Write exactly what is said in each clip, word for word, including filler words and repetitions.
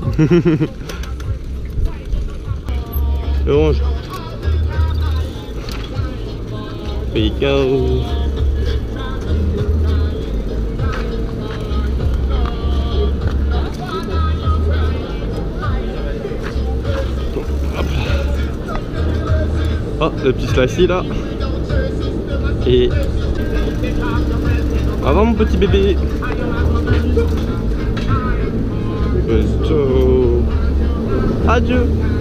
Orange. Rico. Oh, le petit slicey là. Et avant mon petit bébé. Presto. Adieu.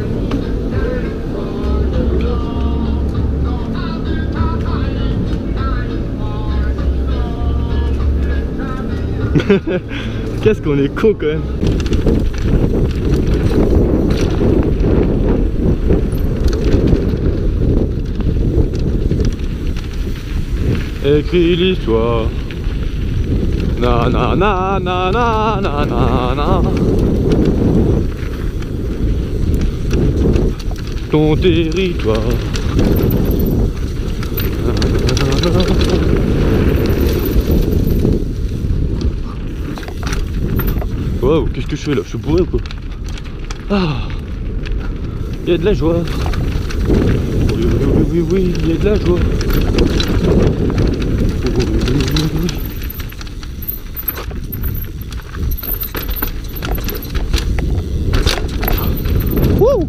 Qu'est-ce qu'on est con quand même. Écris l'histoire. Na na na na na na na na. Ton territoire. Wow, qu'est-ce que je fais là? Je suis bourré ou quoi? Ah, il y a de la joie. Oui, oui, oui, oui, oui, il y a de la joie. Oui, oui, oui, oui, oui. Wouh!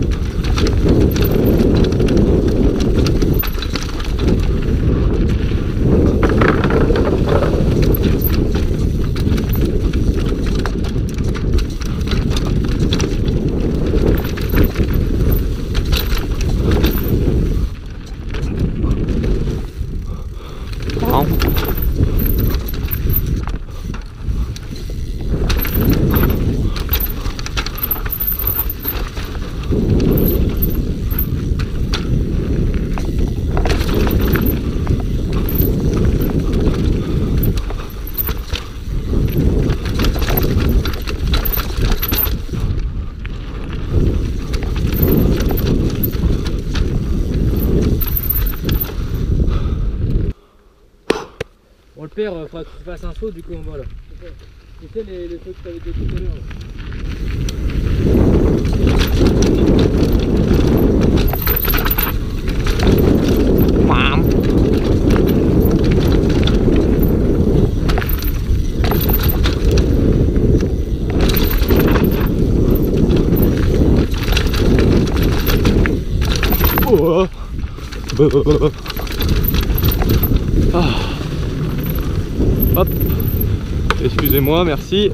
Bon, le père, il faudra que tu fasses un saut du coup en bas là. Tu sais les, les trucs que tu avais dit tout à l'heure. Oh. Ah. Hop. Excusez-moi, merci.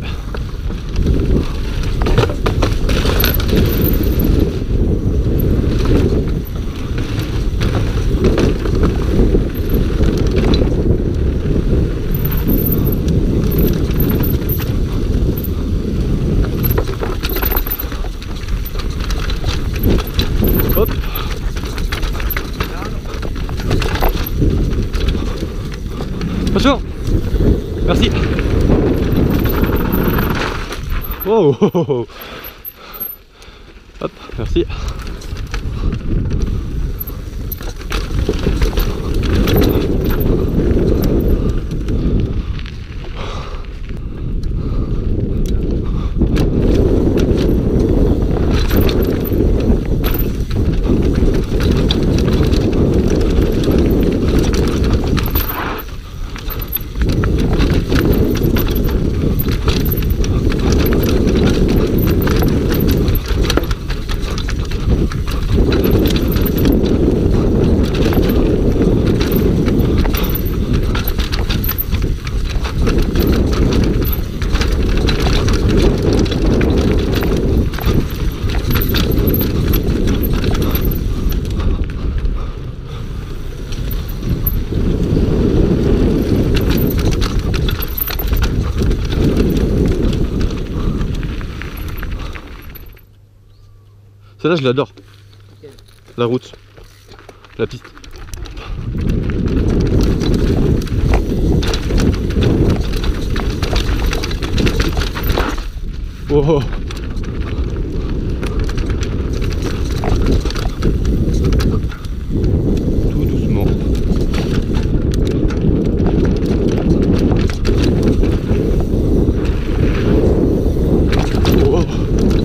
Hop. Attention. Merci. Oh, oh, oh, oh. Hop, merci. Celle-là, je l'adore. Okay. La route. La piste. Oh. Tout doucement. Oh.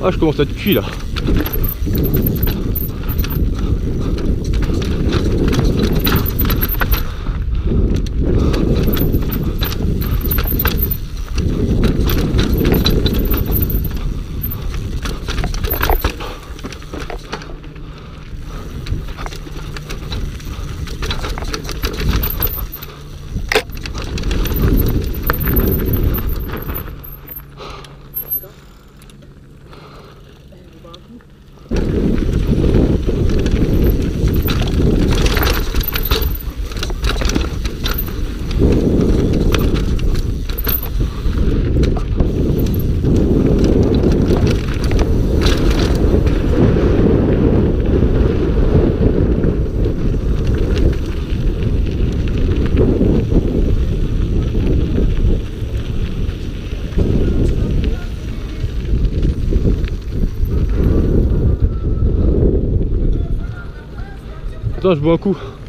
Ah, je commence à être cuit là. Attends, je bois un coup.